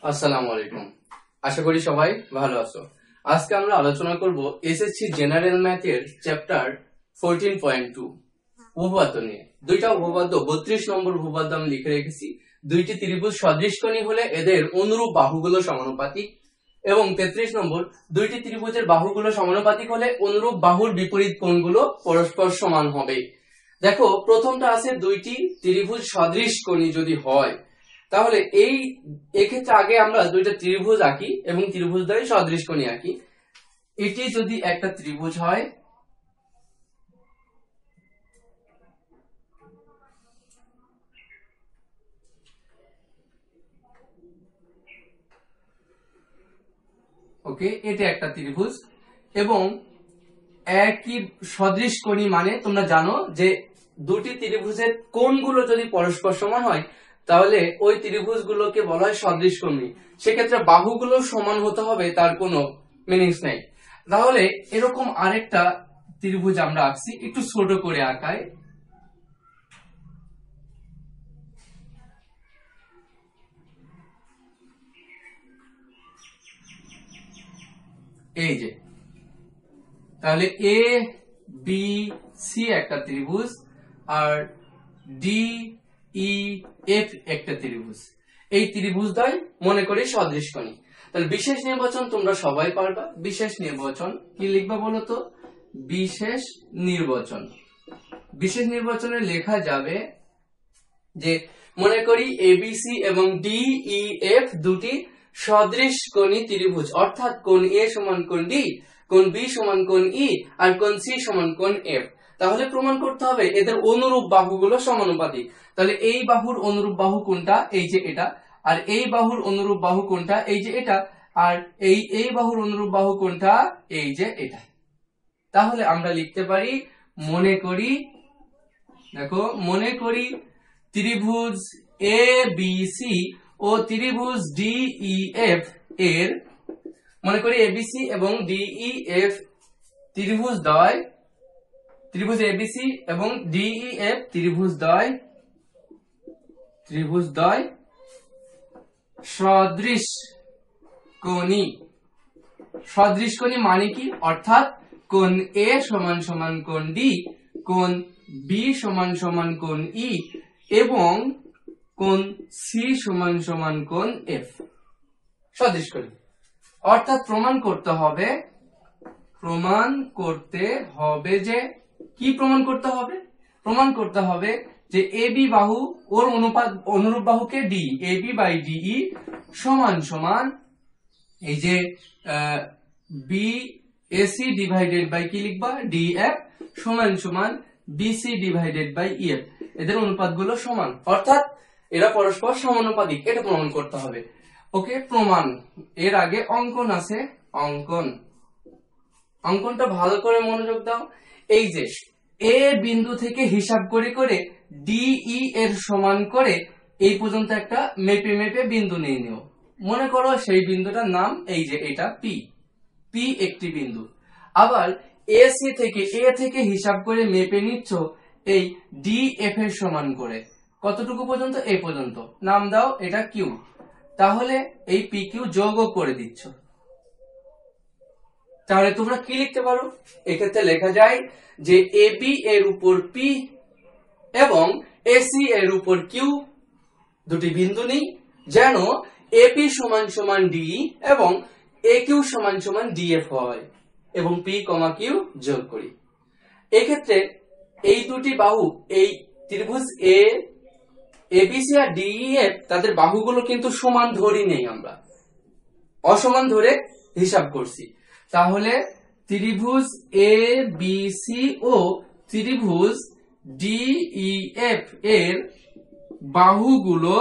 আসসালামু আলাইকুম। আশা করি সবাই ভালো আছো। আজকে আমরা আলোচনা করব এসএসসি জেনারেল ম্যাথের চ্যাপ্টার 14.2 উপপাদ্য নিয়ে। দুইটা উপপাদ্য 32 নম্বর উপপাদ্য আমি লিখে রেখেছি। দুইটি ত্রিভুজ সদৃশকোণী হলে এদের অনুরূপ বাহুগুলো সমানুপাতিক, এবং 33 নম্বর দুইটি ত্রিভুজের বাহুগুলো সমানুপাতিক হলে অনুরূপ বাহুর বিপরীত কোণগুলো পরস্পর সমান হবে। দেখো, প্রথমটা আছে দুইটি ত্রিভুজ সদৃশকোণী যদি হয়, তাহলে এক্ষেত্রে আগে আমরা দুইটা ত্রিভুজ আঁকি এবং ত্রিভুজ দ্বয় সদৃশকোণী আঁকি। এটি যদি একটা ত্রিভুজ হয়, ওকে, এটা একটা ত্রিভুজ এবং একই সদৃশকোণী মানে তোমরা জানো যে দুটি ত্রিভুজের কোণগুলো যদি পরস্পর সমান হয় তাহলে ওই ত্রিভুজগুলোকে বলা হয় সদৃশকোণী। সেক্ষেত্রে বাহুগুলো সমান হতে হবে, তার কোনো মিনিংস নেই। তাহলে এরকম আরেকটা ত্রিভুজ আমরা আঁকছি, একটু ছোট করে আঁকাই। এই যে, তাহলে এ বি সি একটা ত্রিভুজ আর ডি ই এফ একটা ত্রিভুজ। এই ত্রিভুজদ্বয় মনে করি সদৃশকোণী। তাহলে বিশেষ নির্বাচন তোমরা সবাই পারবা। বিশেষ নির্বাচন কি লিখবা বলো তো? বিশেষ নির্বাচন। বিশেষ নির্বাচনে লেখা যাবে যে মনে করি এবিসি এবং ডিইএফ দুটি সদৃশকোণী ত্রিভুজ, অর্থাৎ কোণ এ সমান কোণ ডি, কোণ বি সমান কোণ ই, আর কোণ সি সমান কোণ এফ। তাহলে প্রমাণ করতে হবে এদের অনুরূপ বাহুগুলো সমানুপাতিক। তাহলে এই বাহুর অনুরূপ বাহু কোনটা? এই যে এটা। আর এই বাহুর অনুরূপ বাহু কোনটা? এই যে এটা। আর এই বাহুর অনুরূপ বাহু কোনটা? এই যে এটা। তাহলে আমরা লিখতে পারি, মনে করি, দেখো, মনে করি ত্রিভুজ এ বি সি ও ত্রিভুজ ডিইএফ এর, মনে করি এবিসি এবং ডিইএফ ত্রিভুজদ্বয়, ত্রিভুজ এবিসি এবং ডিইএফ ত্রিভুজদ্বয় সদৃশকোণী। সদৃশকোণী মানে কি? অর্থাৎ কোণ এ সমান সমান কোণ ডি, কোণ বি সমান সমান কোণ ই এবং কোণ সি সমান সমান কোণ এফ। সদৃশকোণী অর্থাৎ প্রমাণ করতে হবে যে কি প্রমাণ করতে হবে? প্রমাণ করতে হবে যে এবি বাহু ওর অনুরূপ বাহুকে ডি, এবি বাই ডিই সমান সমান এই যে বি এসি ডিভাইডেড বাই কি লিখবা? ডিএফ সমান সমান বিসি ডিভাইডেড বাই ইএফ। এদের অনুপাতগুলো সমান, অর্থাৎ এরা পরস্পর সমানুপাতিক। এটা প্রমাণ করতে হবে। ওকে, প্রমাণ। এর আগে অঙ্কন আছে, অঙ্কনটা ভালো করে মনোযোগ দাও। এই যে এ বিন্দু থেকে হিসাব করে করে ডিই এর সমান করে এই পর্যন্ত একটা মেপে মেপে বিন্দু নিয়ে নিও। মনে করো সেই বিন্দুটার নাম এই যে এটা পি। পি একটি বিন্দু। আবার এ থেকে হিসাব করে মেপে নিচ্ছ এই ডিএফ এর সমান করে। কতটুকু পর্যন্ত? এই পর্যন্ত। নাম দাও এটা কিউ। তাহলে এই পি কিউ যোগও করে দিচ্ছ। তাহলে তোমরা কি লিখতে পারো? এক্ষেত্রে লেখা যায় যে এবি এর উপর পি এবং এসি এর উপর কিউ দুটি বিন্দু নিই, যেন এপি সমান সমান ডি এবং এ কিউ সমান সমান ডিএফ হয়, এবং পি কমা কিউ যোগ করি। এক্ষেত্রে এই দুটি বাহু, এই ত্রিভুজ এবিসি আর ডিইএফ, তাদের বাহুগুলো কিন্তু সমান ধরি নেই, আমরা অসমান ধরে হিসাব করছি। তাহলে ত্রিভুজ এ বি সি ও ত্রিভুজ ডিইএফ এর বাহুগুলো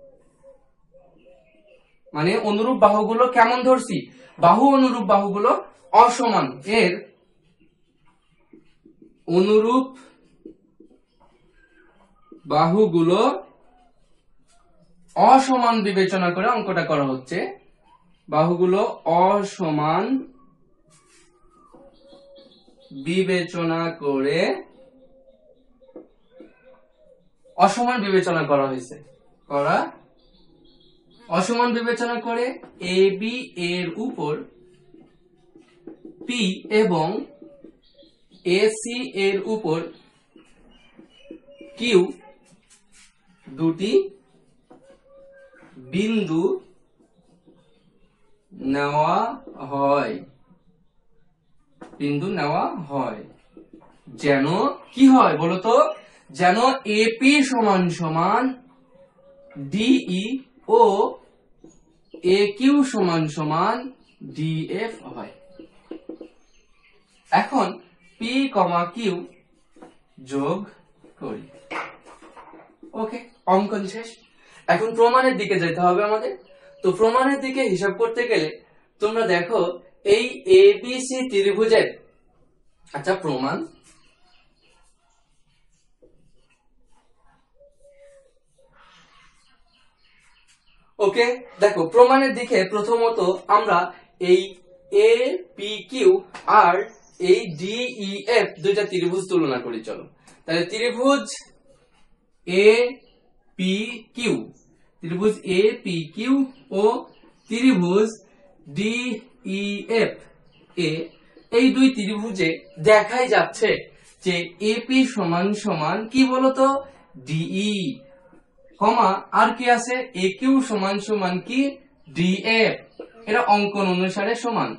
মানে অনুরূপ বাহুগুলো কেমন ধরছি? অনুরূপ বাহুগুলো অসমান। এর অনুরূপ বাহুগুলো অসমান বিবেচনা করে অঙ্কটা করা হচ্ছে। বাহুগুলো অসমান বিবেচনা করা হয়েছে। অসমান বিবেচনা করে এ বি এর উপর পি এবং এ সি এর উপর কিউ দুটি বিন্দু নেওয়া হয়, যেন কি হয় বলতো, যেন এপি সমান সমান ডিই ও এ কিউ সমান সমান ডিএফ হয়। এখন পি কমা কিউ যোগ করি। ওকে, অঙ্কন শেষ। এখন প্রমাণের দিকে যেতে হবে আমাদের। তো প্রমাণের দিকে হিসাব করতে গেলে তোমরা দেখো এই এবিসি ত্রিভুজের, আচ্ছা প্রমাণ, ওকে দেখো প্রমাণের দিকে প্রথমত আমরা এই এ পি কিউ আর এই ডিই এফ দুইটা ত্রিভুজ তুলনা করি। চলো তাহলে ত্রিভুজ এ পি কিউ, ত্রিভুজ এ পি কিউ ও ত্রিভুজ ডিই এফ এ, এই দুই ত্রিভুজে দেখাই যাচ্ছে যে এপি সমান সমান কি বলতো ডিই, কমা আর কি আছে এ কিউ সমান সমান কি ডিএফ। এটা অঙ্কন অনুসারে সমান,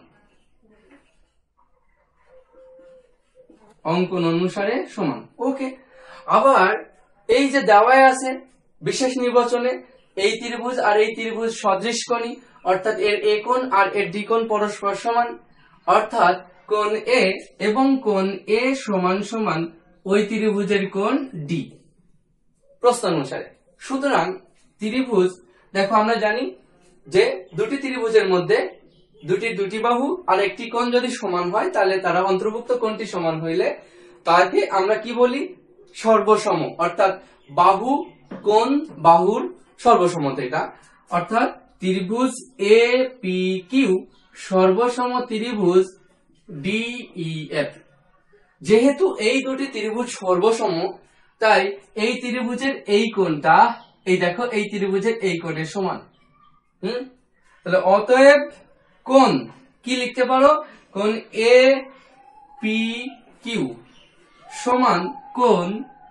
অঙ্কন অনুসারে সমান। ওকে, আবার এই যে দেওয়ায় আছে বিশেষ নির্বাচনে এই ত্রিভুজ আর এই ত্রিভুজ সদৃশকোণী, অর্থাৎ এর এ কোণ আর এর ডি কোণ পরস্পর সমান, অর্থাৎ কোণ এ এবং কোণ এ সমান সমান ওই ত্রিভুজের কোণ ডি প্রস্থ অনুসারে। সুতরাং ত্রিভুজ, দেখো আমরা জানি যে দুটি ত্রিভুজের মধ্যে দুটি বাহু আর একটি কোণ যদি সমান হয় তাহলে তারা অন্তর্ভুক্ত কোণটি সমান হইলে তাকে আমরা কি বলি সর্বসম, অর্থাৎ বাহু কোণ বাহুর সর্বসমতা এটা, অর্থাৎ ত্রিভুজ এ পি কিউ সর্বসম ত্রিভুজ ডিইএফ। যেহেতু এই দুটি ত্রিভুজ সর্বসম তাই এই ত্রিভুজের এই কোণটা, এই দেখো এই ত্রিভুজের এই কোণের সমান। তাহলে অতএব কোণ কি লিখতে পারো, কোণ এ পি কিউ সমান কোণ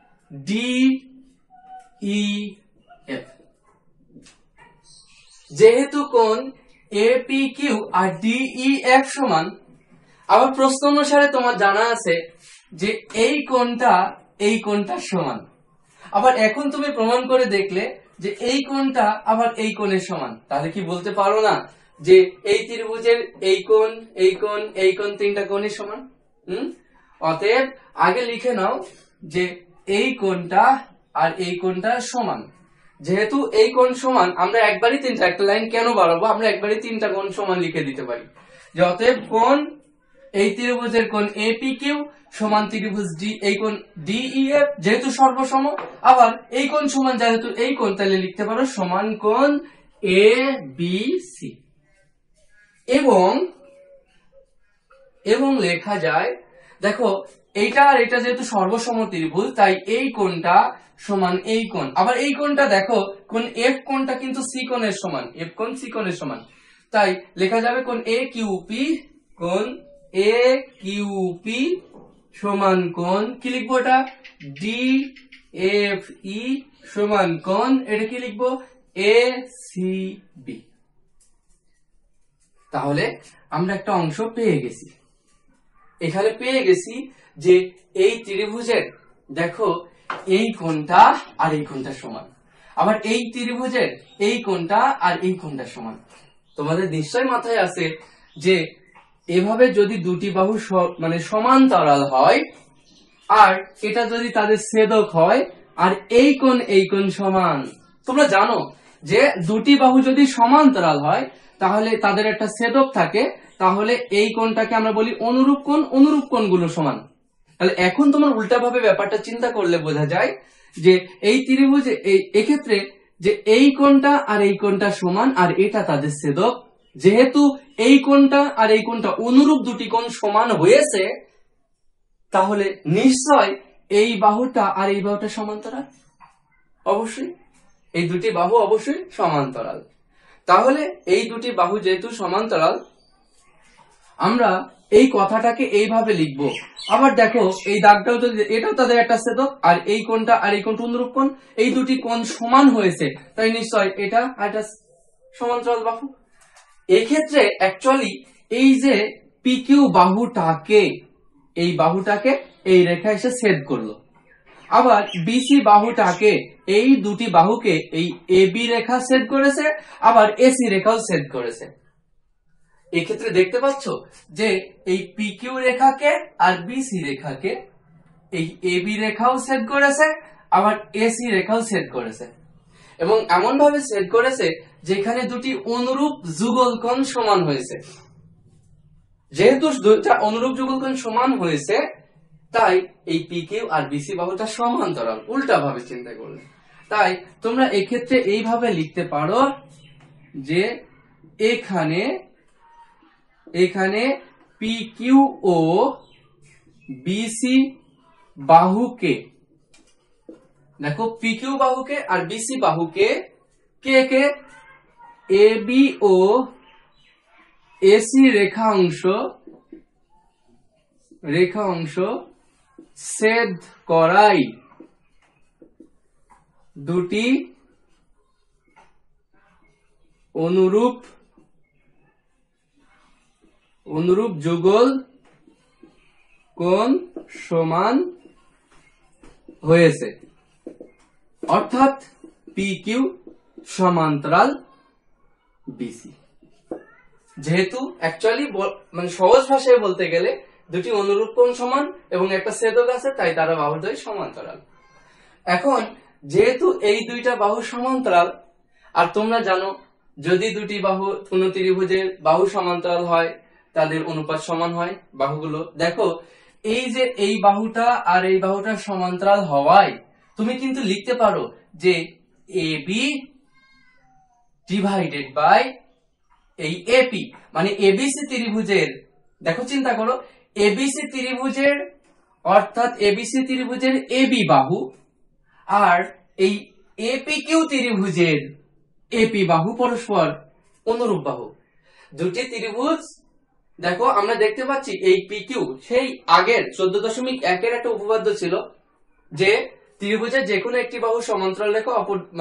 ডিইএফ। যেহেতু কোণ এ পি কিউ আর ডিইএফ সমান, আবার প্রশ্ন অনুসারে তোমার জানা আছে যে এই কোণটা সমান। আবার এখন তুমি প্রমাণ করে দেখলে যে এই কোণটা আবার এই কোণের সমান, তাহলে কি বলতে পারো না যে এই ত্রিভুজের এই কোণ এই কোণ এই কোণ তিনটা কোণের সমান? অতএব আগে লিখে নাও যে এই কোণটা আর এই কোণটা সমান। যেহেতু এই কোণ সমান, আমরা একবারই তিনটা, একটা লাইন কেন বাড়াবো, আমরা একবারই তিনটা কোণ সমান লিখে দিতে পারি। যে অতএব কোণ এই ত্রিভুজের কোণ এ পি কিউ সমান ত্রিভুজ ডি এই কোণ ডিইএফ, যেহেতু সর্বসম, আবার এই কোণ সমান যেহেতু এই কোণ, তাহলে লিখতে পারো সমান কোণ এ বি সি। এবং লেখা যায়, দেখো এইটা আর এটা যেহেতু সর্বসম ত্রিভুজ তাই এই কোণটা সমান এই কোণ, আবার এই কোণটা দেখো কোণ এফ কোণটা কিন্তু সি কোণের সমান, এফ কোণ সি কোণের সমান, তাই লেখা যাবে কোণ এ কিউ পি, কোণ এ কিউ পি সমান কোণ কি লিখবো, এটা ডি এফ ই সমান কোণ, এটা কি লিখবো এ সি বি। তাহলে আমরা একটা অংশ পেয়ে গেছি, এখানে পেয়ে গেছি যে এই ত্রিভুজের দেখো এই কোণটা আর এই কোণটা সমান, আবার এই ত্রিভুজের এই কোণটা আর এই কোণটা সমান। তোমাদের নিশ্চয় মাথায় আছে যে এভাবে যদি দুটি বাহু মানে সমান্তরাল হয় আর এটা যদি তাদের ছেদক হয় আর এই কোণ সমান, তোমরা জানো যে দুটি বাহু যদি সমান্তরাল হয় তাহলে তাদের একটা ছেদক থাকে, তাহলে এই কোণটাকে আমরা বলি অনুরূপ কোণ, অনুরূপ কোণগুলো সমান। তাহলে এখন তোমার উল্টাভাবে ব্যাপারটা চিন্তা করলে বোঝা যায় যে এই ত্রিভুজে এক্ষেত্রে যে এই কোণটা আর এই কোণটা সমান আর এটা তাদের ছেদক, যেহেতু এই কোণটা আর এই কোণটা অনুরূপ দুটি কোণ সমান হয়েছে তাহলে নিশ্চয় এই বাহুটা আর এই বাহুটা সমান্তরাল, অবশ্যই এই দুটি বাহু অবশ্যই সমান্তরাল। তাহলে এই দুটি বাহু যেহেতু সমান্তরাল, আমরা এই কথাটাকে এইভাবে লিখব। আবার দেখো এই দাগটাও যদি, এটাও তাদের একটা ছেদক, আর এই কোণটা আর এই কোণটা অনুরূপ কোণ, এই দুটি কোণ সমান হয়েছে, তাই নিশ্চয় এটা আর এটা সমান্তরাল বাহু। এই ক্ষেত্রে অ্যাকচুয়ালি এই যে পিকিউ বাহুটাকে, এই বাহুটাকে এই রেখা এসে ছেদ করলো, আবার বিসি বাহুটাকে, এই দুটি বাহুকে এই এবি রেখা ছেদ করেছে, আবার এসি রেখাও ছেদ করেছে। এক্ষেত্রে দেখতে পাচ্ছ যে এই পিকিউ রেখাকে আর বিসি রেখাকে এই এবি রেখাও ছেদ করেছে, আবার এসি রেখাও ছেদ করেছে, এবং এমন ভাবে ছেদ করেছে যেখানে দুটি অনুরূপ যুগল কোণ সমান হয়েছে। যেহেতু দুইটা অনুরূপ যুগল কোণ সমান হয়েছে, তাই এই পিকিউ আর বিসি বাহুটা সমান্তরাল, উল্টা ভাবে চিন্তা করলে। তাই তোমরা এক্ষেত্রে এইভাবে লিখতে পারো যে এখানে এখানে পিকিউ ও বিসি বাহুকে, দেখো পিকিউ বাহুকে আর বিসি বাহুকে কে কে এবি ও এসি রেখা অংশ ছেদ করাই দুটি অনুরূপ যুগল কোণ সমান হয়েছে, অর্থাৎ পিকিউ সমান্তরাল বিসি। যেহেতু অ্যাকচুয়ালি মানে সহজ ভাষায় বলতে গেলে দুটি অনুরূপ কোণ সমান এবং একটা ছেদক আছে, তাই তারা বাহুদ্বয় সমান্তরাল। এখন যেহেতু এই দুইটা বাহু সমান্তরাল, আর তোমরা জানো যদি দুটি বাহু কোন ত্রিভুজের বাহু সমান্তরাল হয় তাদের অনুপাত সমান হয় বাহুগুলো। দেখো এই যে এই বাহুটা আর এই বাহুটা সমান্তরাল হওয়ায় তুমি কিন্তু লিখতে পারো যে এবি ডিভাইডেড বাই এই এপি, মানে এবিসি ত্রিভুজের, দেখো চিন্তা করো এবিসি ত্রিভুজের, অর্থাৎ এবিসি ত্রিভুজের এবি বাহু আর এই এপিকিউ ত্রিভুজের এপি বাহু পরস্পর অনুরূপ বাহু। দুটি ত্রিভুজ, দেখো আমরা দেখতে পাচ্ছি এই পিকিউ সেই আগের 14.1 এর একটা উপপাদ্য ছিল যে ত্রিভুজের যে কোনো একটি বাহু সমান্তরাল রেখা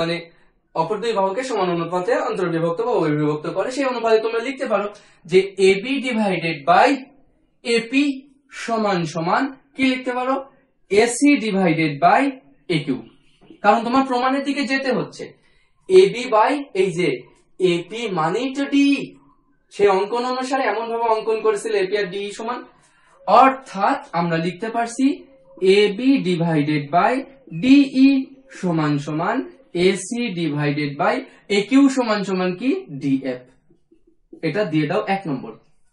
অপর দুই বাহুকে সমান অনুপাতে অন্তর্বিভক্ত বা বহির্বিভক্ত করে। সেই অনুপাতে তোমরা লিখতে পারো যে এবি ডিভাইডেড বাই এপি সমান সমান কি লিখতে পারো এসি ডিভাইডেড বাই একিউ। কারণ তোমার প্রমাণের দিকে যেতে হচ্ছে। এবি বাই এই যে এপি মানেই তো ডি, সেই অঙ্কন অনুসারে এমন ভাবে অঙ্কন করেছিল এপি আর ডি সমান, অর্থাৎ আমরা লিখতে পারছি এবি ডিভাইডেড বাই ডিই সমান সমান এসি ডিভাইডেড বাই একিউ সমান সমান কি ডিএফ। এটা দিয়ে দাও 1 নম্বর।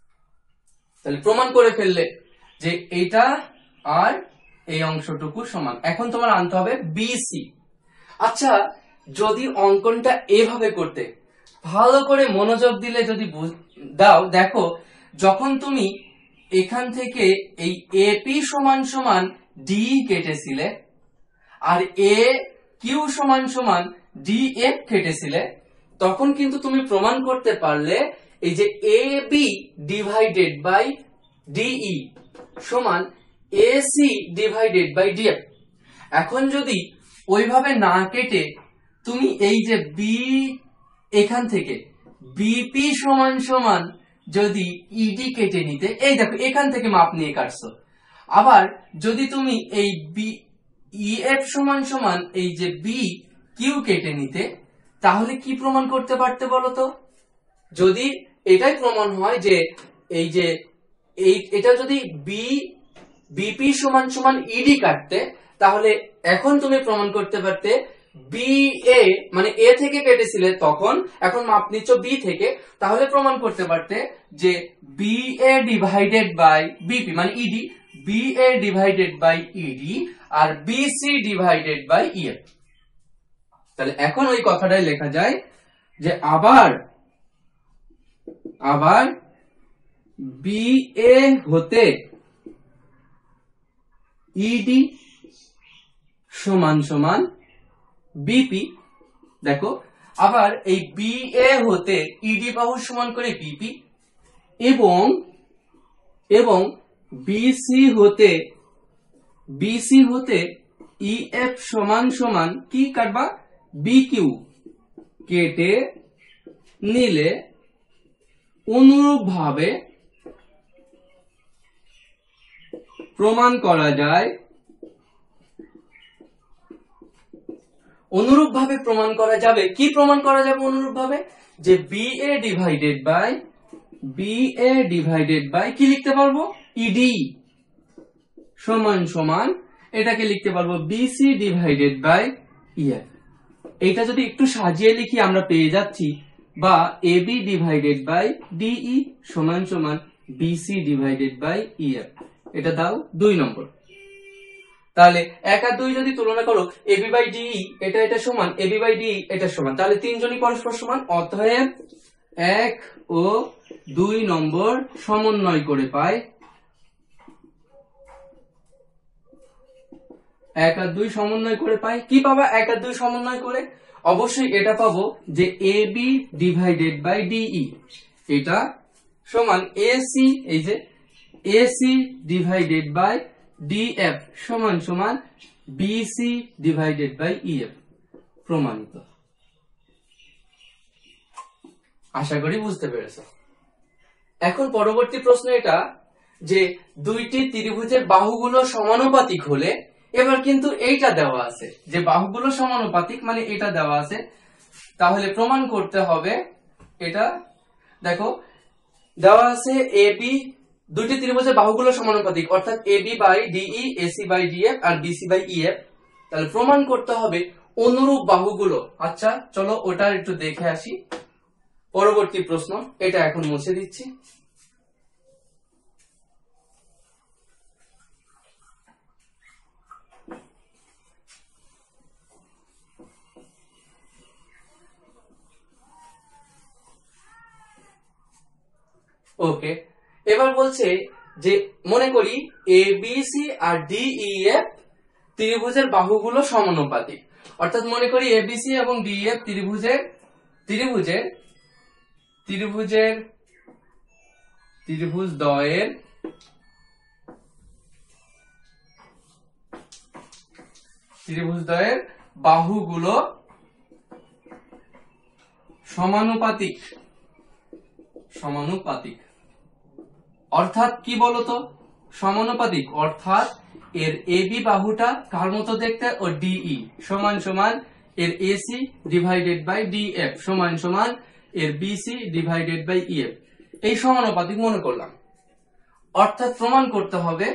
তাহলে প্রমাণ করে ফেললে যে এটা আর এই অংশটুকু সমান। এখন তোমার আনতে হবে বিসি। আচ্ছা, যদি অঙ্কনটা এভাবে করতে ভালো করে মনোযোগ দিলে যদি দাও, দেখো যখন তুমি এখান থেকে এই এপি সমান সমান ডি কেটেছিলে আর এ কিউ সমান সমান ডিএফ কেটেছিলে, তখন কিন্তু তুমি প্রমাণ করতে পারলে এই যে এবি ডিভাইডেড বাই ডিই সমান এসি ডিভাইডেড বাই ডিএফ। এখন যদি ওইভাবে না কেটে তুমি এই যে বি, এখান থেকে বিপি সমান সমান যদি ইডি কেটে নিতে, এই দেখো এখান থেকে মাপ নিয়ে কাটছো, আবার যদি তুমি এই বি ইএফ সমান সমান এই যে বি কিউ কেটে নিতে, তাহলে কি প্রমাণ করতে পারতে বলো তো? যদি এটাই প্রমাণ হয় যে এই যে এটা যদি বিপি সমান সমান ইডি কাটতে, তাহলে এখন তুমি প্রমাণ করতে পারতে বি এ, মানে এ থেকে কেটেছিলে তখন, এখন মাপ নিচ্ছ বি থেকে, তাহলে প্রমাণ করতে পারতে যে B A divided by BP মানে ED, B A divided by ED আর বিসি ডিভাইডেড বাই ইএফ। তাহলে এখন ওই কথাটাই লেখা যায় যে আবার বি এ হতে ইডি সমান সমান বিপি। দেখো আবার এই BA হতে ED বাহুর সমান করে BP এবং BC হতে EF সমান সমান কি কাটবা BQ কেটে নিলে অনুরূপভাবে প্রমাণ করা যায় কি প্রমাণ করা যাবে অনুরূপভাবে যে BA ডিভাইডেড বাই কি লিখতে পারবো ED সমান সমান এটাকে লিখতে পারবো BC ডিভাইডেড বাই EF। এটা যদি একটু সাজিয়ে লিখি আমরা পেয়ে যাচ্ছি বা AB ডিভাইডেড বাই DE সমান সমান BC ডিভাইডেড বাই EF। এটা দাও 2 নম্বর। তাহলে 1 আর 2 যদি তুলনা করো AB বাই DE এটা সমান AB বাই DE এটা সমান, তাহলে তিনজনই পরস্পর সমান। অতএব 1 ও 2 নম্বর সমন্বয় করে পাই 1 আর 2 সমন্বয় করে পাই কি পাবা 1 আর 2 সমন্বয় করে অবশ্যই এটা পাবো যে AB ডিভাইডেড বাই DE এটা সমান AC, এই যে AC ডিভাইডেড বাই DF সমান সমান BC ডিভাইডেড বাই EF প্রমাণিত। আশা করি বুঝতে পেরেছো। এখন পরবর্তী প্রশ্ন এটা যে দুইটি ত্রিভুজের বাহুগুলো সমানুপাতিক হলে, এবার কিন্তু এইটা দেওয়া আছে যে বাহুগুলো সমানুপাতিক মানে এটা দেওয়া আছে, তাহলে প্রমাণ করতে হবে এটা। দেখো দেওয়া আছে AB দুইটি ত্রিভুজের বাহুগুলো সমানুপাতিক অর্থাৎ AB by DE AC by DF আর BC বাই EF। তাহলে প্রমাণ করতে হবে অনুরূপ বাহুগুলো। আচ্ছা চলো ওটা একটু দেখে আসি। পরবর্তী প্রশ্ন এটা এখন মুছে দিচ্ছি। ওকে, এবার বলছে যে মনে করি ABC আর DEF ত্রিভুজের বাহুগুলো সমানুপাতিক, অর্থাৎ মনে করি ABC এবং DEF ত্রিভুজ দ্বয়ের বাহুগুলো সমানুপাতিক। অর্থাৎ কি বলতো সমানুপাতিক, অর্থাৎ এর AB বাহুটা কার মতো দেখতে ও DE সমান সমান এর AC ডিভাইডেড বাই DF সমান সমান এর BC ডিভাইডেড বাই EF। এই সমানুপাতিক মনে করলাম, অর্থাৎ প্রমাণ করতে হবে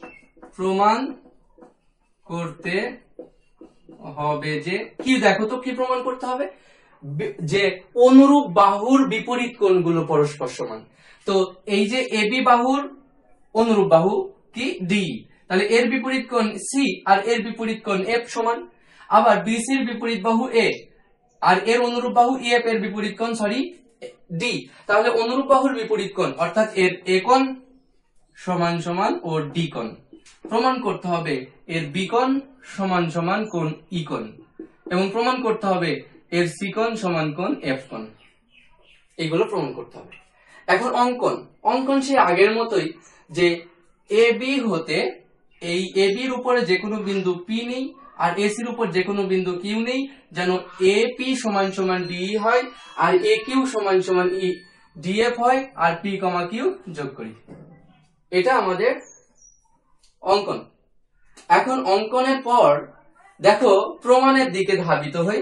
যে কি, দেখো তো কি প্রমাণ করতে হবে যে অনুরূপ বাহুর বিপরীত কোণগুলো পরস্পর সমান। তো এই যে AB বাহুর অনুরূপ বাহু কি DE, তাহলে এর বিপরীত কোণ C আর এর বিপরীত কোণ F সমান। আবার BC এর বিপরীত বাহু A আর এর অনুরূপ বাহু EF এর বিপরীত কোণ D, তাহলে অনুরূপ বাহুর বিপরীত কোণ অর্থাৎ এর A কোণ সমান সমান ও D কোণ। প্রমাণ করতে হবে এর B কোণ সমান সমান কোণ E কোণ এবং প্রমাণ করতে হবে এর C কোণ সমান কোণ F কোণ। এগুলো প্রমাণ করতে হবে। এখন অঙ্কন সেই আগের মতোই যে AB হতে এই AB এর উপরে যে কোনো বিন্দু P নেই আর AC এর উপর যে কোনো বিন্দু Q নেই, যেন AP সমান সমান DE হয় আর AQ সমান সমান DF হয় আর P, Q যোগ করি। এটা আমাদের অঙ্কন। এখন অঙ্কনের পর দেখো প্রমাণের দিকে ধাবিত হই।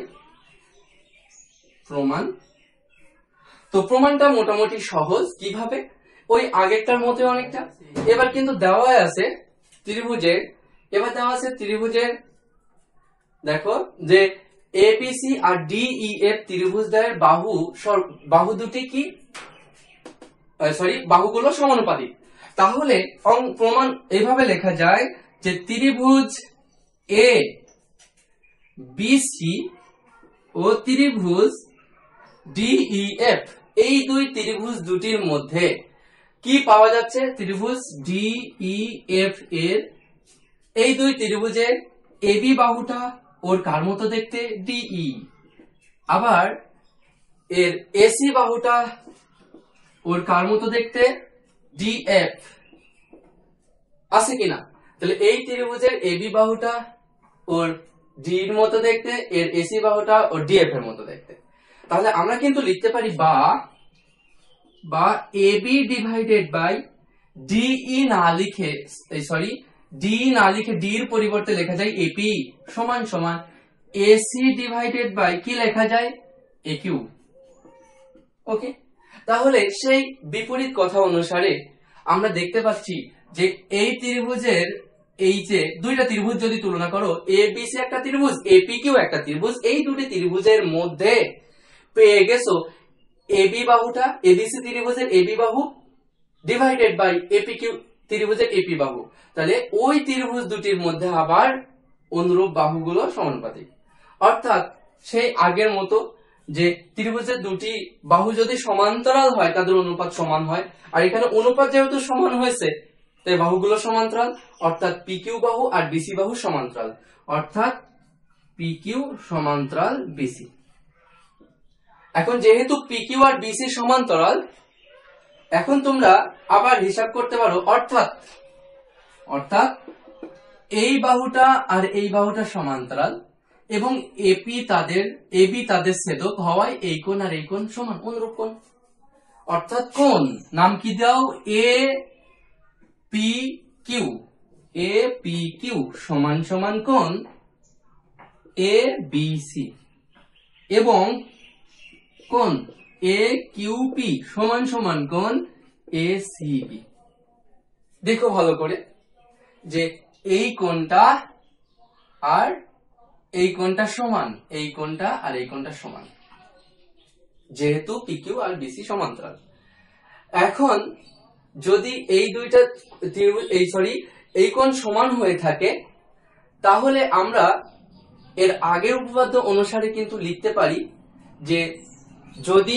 তো প্রমাণটা মোটামুটি সহজ। কিভাবে? ওই আগেরটার মতো অনেকটা। এবার কিন্তু দেওয়া আছে ত্রিভুজের দেখো যে ABC আর DEF ত্রিভুজদ্বয়ের বাহু দুটি কি বাহুগুলো সমানুপাতিক। তাহলে প্রমাণ এইভাবে লেখা যায় যে ত্রিভুজ ABC ও ত্রিভুজ DEF এই দুই ত্রিভুজ দুটির মধ্যে কি পাওয়া যাচ্ছে, ত্রিভুজ DEF এর এই দুই ত্রিভুজের AB বাহুটা ওর কার মতো দেখতে DE, আবার এর এসি বাহুটা ওর কার মতো দেখতে, ডিএফ আছে কিনা, তাহলে এই ত্রিভুজের এবি বাহুটা ওর ডি এর মতো দেখতে, এর এসি বাহুটা ওর ডিএফ এর মতো দেখতে। তাহলে আমরা কিন্তু লিখতে পারি বা এবি ডিভাইডেড বাই ডিই না লিখে, সরি ডি না লিখে ডি এর পরিবর্তে লেখা যায় এপি সমান সমান এসি ডিভাইডেড বাই কি লেখা যায়, একিউ। ওকে, তাহলে সেই বিপরীত কথা অনুসারে আমরা দেখতে পাচ্ছি যে এই ত্রিভুজের, এই যে দুইটা ত্রিভুজ যদি তুলনা করো, এবিসি একটা ত্রিভুজ, এপিকিউ একটা ত্রিভুজ, এই দুটি ত্রিভুজের মধ্যে পেয়ে গেছো এবি বাহুটা, এবিসি ত্রিভুজের এবি বাহু ডিভাইডেড বাই এপিকিউ ত্রিভুজের এপি বাহু। তাহলে ওই ত্রিভুজ দুটির মধ্যে আবার অনুরূপ বাহুগুলো সমানুপাতিক, অর্থাৎ সেই আগের মতো যে ত্রিভুজের দুটি বাহু যদি সমান্তরাল হয় তাদের অনুপাত সমান হয়, আর এখানে অনুপাত যেহেতু সমান হয়েছে তাই বাহুগুলো সমান্তরাল, অর্থাৎ পিকিউ বাহু আর বিসি বাহু সমান্তরাল, অর্থাৎ পিকিউ সমান্তরাল বিসি। এখন যেহেতু পিকিউ আর বিসি সমান্তরাল, এখন তোমরা আবার হিসাব করতে পারো, অর্থাৎ এই বাহুটা আর এই বাহুটা সমান্তরাল এবং এবি তাদের ছেদক হওয়ায় এই কোণ আর এই কোণ সমান, অনুরূপ কোণ, অর্থাৎ কোণ নাম কি দাও, এ পি কিউ সমান সমান কোণ এ বি সি, এবং কোণ এ কিউ পি সমান সমান কোণ এ সি বি। দেখো ভালো করে যে এই কোণটা আর এই কোণটা সমান, এই কোণটা আর এই কোণটা সমান, যেহেতু পিকিউ আর বিসি সমান্তরাল। এখন যদি এই দুইটা এই কোণ সমান হয়ে থাকে, তাহলে আমরা এর আগের উপপাদ্য অনুসারে কিন্তু লিখতে পারি যে যদি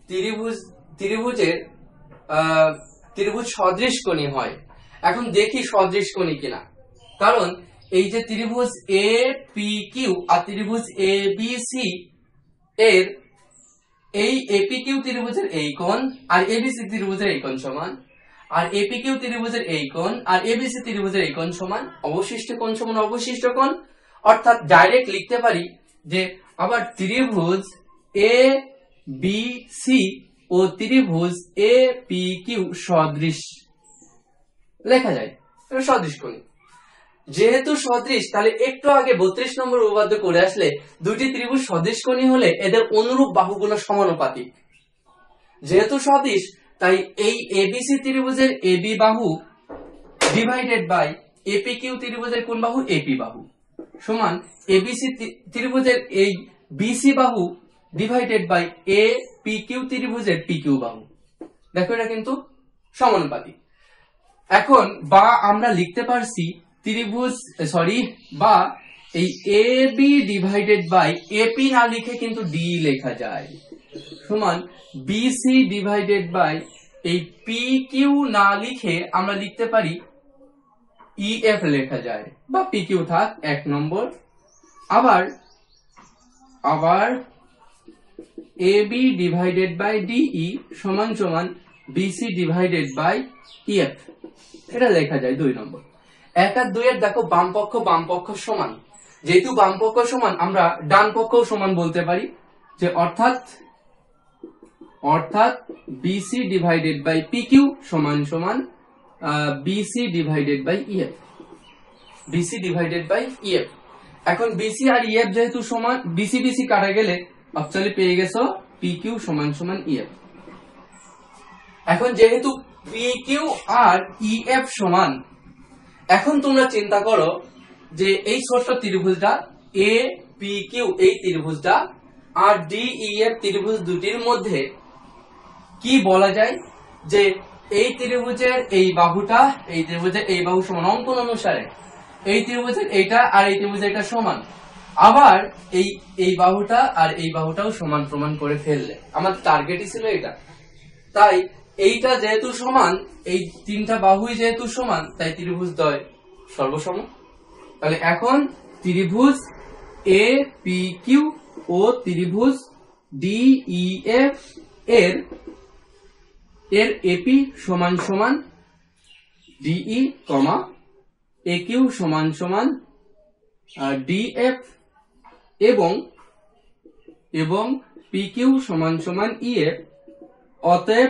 ত্রিভুজ সদৃশকোণী হয়। এখন দেখি সদৃশকোণী কিনা, কারণ এই যে ত্রিভুজ এ পি কিউ আর ত্রিভুজ এ বি সি এর এই এপি কিউ ত্রিভুজের এই কোণ আর এবিসি ত্রিভুজের এই কোণ সমান, আর এপি কিউ ত্রিভুজের এই কোণ আর এবিসি ত্রিভুজের এই কোণ সমান, অবশিষ্ট কোণ সমান অবশিষ্ট কোণ, অর্থাৎ ডাইরেক্ট লিখতে পারি যে আবার ত্রিভুজ এ বি সি ও ত্রিভুজ এ পি কিউ সদৃশ লেখা যায়, সদৃশকোণী। যেহেতু সদৃশ, তাহলে একটু আগে 32 নম্বর উপপাদ্য করে আসলে দুটি ত্রিভুজ সদৃশকোণী হলে এদের অনুরূপ বাহুগুলো সমানুপাতিক। যেহেতু সদৃশ, তাই এই এবিসি ত্রিভুজের এবি বাহু ডিভাইডেড বাই এপি কিউ ত্রিভুজের কোন বাহু, এপি বাহু সমান এবিসি ত্রিভুজের এই বিসি বাহু divided by A P Q ত্রিভুজের পি কিউ বাহু। দেখো এটা কিন্তু সমানুপাতিক। এখন বা আমরা লিখতে পারছি বা এই A B divided by AP না লিখে কিন্তু ডি লেখা যায়, সমান বিসি ডিভাইডেড বাই এই পি কিউ না লিখে আমরা লিখতে পারি ইএফ লেখা যায়, বা পি কিউ থাক 1 নম্বর। আবার এবি ডিভাইডেড বাই ডিই সমান সমান বিসি ডিভাইডেড বাই ইএফ, এটা লেখা যায় 2 নম্বর। 1 আর 2 এর দেখো বাম পক্ষ সমান, যেহেতু বাম পক্ষ সমান আমরা ডান পক্ষও সমান বলতে পারি, যে অর্থাৎ BC divided by P Q সমান সমান BC divided by EF, BC divided by EF. এখন বিসি আর ইএফ যেহেতু সমান, বিসি বিসি কাটা গেলে অ্যাকচুয়ালি পেয়ে গেছো পি কিউ সমান সমান ইএফ। এখন যেহেতু পি কিউ আর ইএফ সমান, এখন তোমরা চিন্তা করো যে এই ছোট্ট ত্রিভুজটা এ পি কিউ, এই ত্রিভুজটা আর ডি ইএফ ত্রিভুজ দুটির মধ্যে কি বলা যায়, যে এই ত্রিভুজের এই বাহুটা এই ত্রিভুজের এই বাহু সমান, অঙ্কন অনুসারে এই ত্রিভুজের এইটা আর এই ত্রিভুজের এটা সমান, আবার এই বাহুটা আর এই বাহুটাও সমান প্রমাণ করে ফেললে আমাদের টার্গেটই ছিল এটা। তাই এইটা যেহেতু সমান, এই তিনটা বাহুই যেহেতু সমান, তাই ত্রিভুজ দ্বয় সর্বসম। তাহলে এখন ত্রিভুজ এ পি কিউ ও ত্রিভুজ DEF এর AP সমান সমান DE, AQ সমান সমান DF এবং PQ সমান সমান EF। অতএব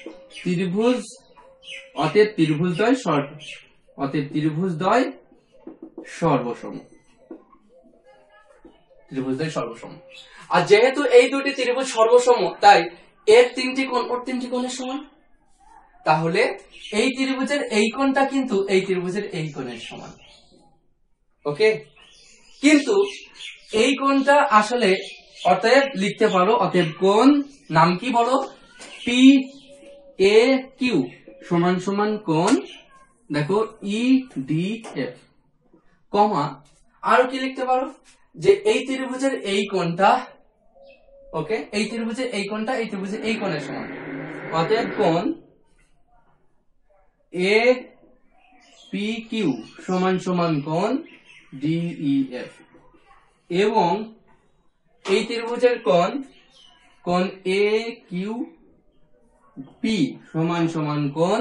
ত্রিভুজদ্বয় সর্বসম। আর যেহেতু এই দুটি ত্রিভুজ সর্বসম, তাই এর তিনটি কোণ ওর তিনটি কোণের সমান। তাহলে এই ত্রিভুজের এই কোণটা কিন্তু এই ত্রিভুজের এই কোণের সমান। ওকে, কিন্তু এই কোণটা আসলে অতএব লিখতে পারো, অতএব কোণ নাম কি বলো, PAQ সমান সমান কোণ দেখো EDF, আরো কি লিখতে পারো যে এই ত্রিভুজের এই কোণটা, ওকে, এই ত্রিভুজের এই কোণটা এই ত্রিভুজের এই কোণের সমান। অতএব কোণ APQ সমান সমান কোণ DEF এবং এই ত্রিভুজের কোণ AQP সমান সমান কোণ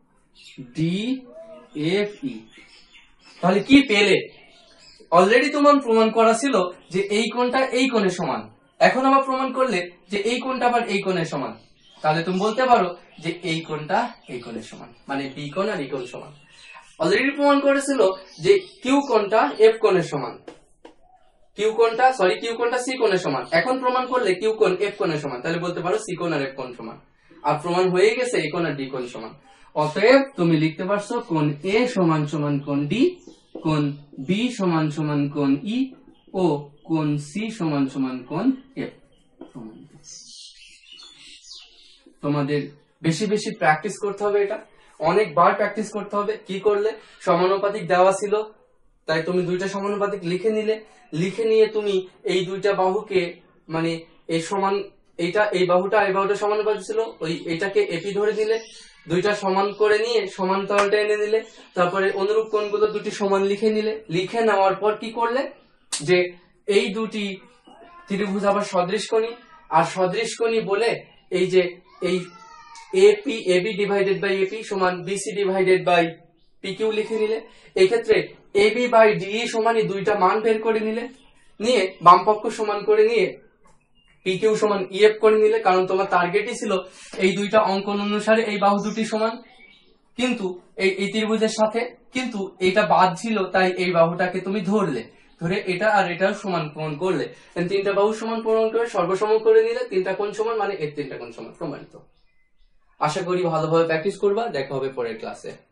DFE। তাহলে কি পেলে? অলরেডি তোমার প্রমাণ করা ছিল যে এই কোণটা এই কোণের সমান, এখন আবার প্রমাণ করলে যে এই কোণটা আবার এই কোণের সমান। তাহলে তুমি বলতে পারো যে এই কোণটা এই কোণের সমান, মানে বি কোণ আর এই কোণ সমান। অলরেডি প্রমাণ করেছিল যে কিউ কোণটা এফ কোণের সমান, কিউ কোণটা সি কোণের সমান। এখন প্রমাণ করলে কিউ কোণ এফ কোণের সমান, তাহলে বলতে পারো সি কোণ আর এফ কোণ সমান। আর প্রমাণ হয়ে গেছে এই কোণ আর ডি কোণ সমান। অতএব তুমি লিখতে পারছো কোণ এ সমান সমান কোণ ডি, কোণ বি সমান সমান কোণ ই ও কোণ সি সমান সমান কোণ এফ। তোমাদের বেশি বেশি প্র্যাকটিস করতে হবে, এটা অনেকবার প্র্যাকটিস করতে হবে। কি করলে? সমানুপাতিক দেওয়া ছিল, তাই তুমি দুইটা সমানুপাতিক লিখে নিলে, লিখে নিয়ে তুমি এই দুইটা বাহুকে, মানে এই সমান, এইটা এই বাহুটা এই বাহুটা সমানুপাতিক ছিল, ওই এটাকে এপি ধরে দিলে, দুইটা সমান করে নিয়ে সমান্তরালটা এনে দিলে, তারপরে অনুরূপ কোণগুলো দুটি সমান লিখে নিলে। লিখে নেওয়ার পর কি করলে, যে এই দুটি ত্রিভুজ আবার সদৃশকোণী, আর সদৃশকোণী বলে এই যে এই AB ডিভাইডেড বাই AP সমান BC ডিভাইডেড বাই PQ লিখে নিলে। এই ক্ষেত্রে AB বাই DE সমানই দুইটা মান বের করে নিলে, নিয়ে বাম পক্ষ সমান করে নিয়ে PQ সমান EF করে নিলে, কারণ তোমার টার্গেটই ছিল এই দুইটা অঙ্কন অনুসারে এই বাহু দুটি সমান, কিন্তু এই ত্রিভুজের সাথে কিন্তু এটা বাদ ছিল, তাই এই বাহুটাকে তুমি ধরলে, ধরে এটা আর এটা সমান প্রমাণ করলে, তিনটা বাহু সমান প্রমাণ করে সর্বসম করে নিলে, তিনটা কোণ সমান, মানে এর তিনটা কোণ সমান প্রমাণিত। আশা করি ভালোভাবে প্র্যাকটিস করবা। দেখা হবে পরের ক্লাসে।